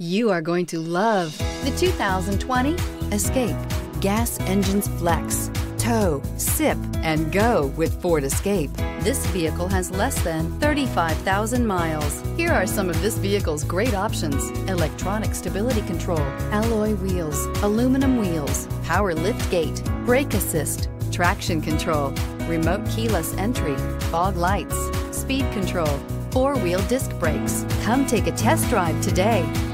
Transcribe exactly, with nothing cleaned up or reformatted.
You are going to love the two thousand twenty Escape. Gas engines flex, tow, sip, and go with Ford Escape. This vehicle has less than thirty-five thousand miles. Here are some of this vehicle's great options: electronic stability control, alloy wheels, aluminum wheels, power lift gate, brake assist, traction control, remote keyless entry, fog lights, speed control, four-wheel disc brakes. Come take a test drive today.